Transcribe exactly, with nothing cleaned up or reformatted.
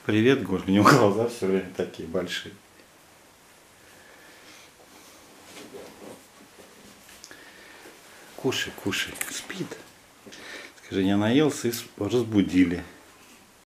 Привет, Гош, у него глаза все время такие большие. Кушай, кушай, спит. Скажи, я наелся и разбудили.